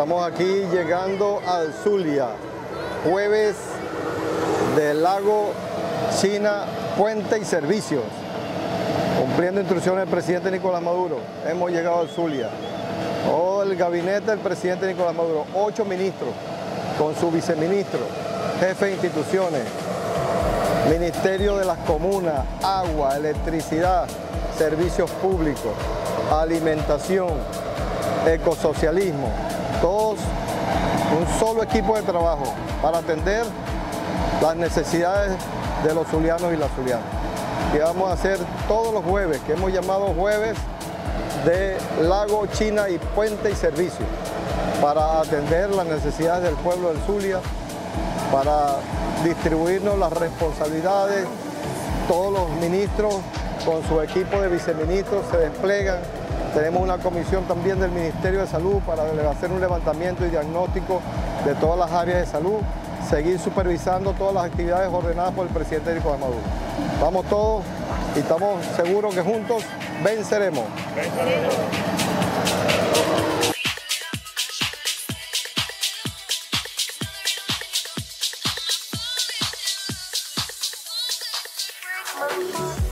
Estamos aquí llegando al Zulia, jueves del lago, China, puente y servicios. Cumpliendo instrucciones del presidente Nicolás Maduro, hemos llegado al Zulia. Todo el gabinete del presidente Nicolás Maduro, 8 ministros, con su viceministro, jefe de instituciones, Ministerio de las Comunas, agua, electricidad, servicios públicos, alimentación, ecosocialismo, todos un solo equipo de trabajo para atender las necesidades de los zulianos y las zulianas. Que vamos a hacer todos los jueves, que hemos llamado jueves de lago, China y puente y servicio, para atender las necesidades del pueblo del Zulia, para distribuirnos las responsabilidades. Todos los ministros con su equipo de viceministros se desplegan. Tenemos una comisión también del Ministerio de Salud para hacer un levantamiento y diagnóstico de todas las áreas de salud, seguir supervisando todas las actividades ordenadas por el presidente Nicolás Maduro. Vamos todos y estamos seguros que juntos venceremos.